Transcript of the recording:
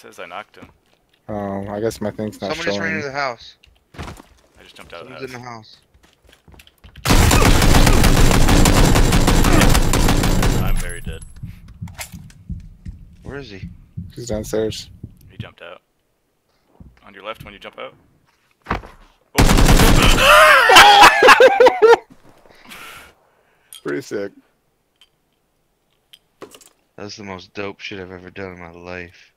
says I knocked him. Oh, I guess my thing's not Someone just ran showing. into the house. I just jumped out of the Someone's house. in the house. I'm very dead. Where is he? He's downstairs. He jumped out. On your left when you jump out. Pretty sick. That's the most dope shit I've ever done in my life.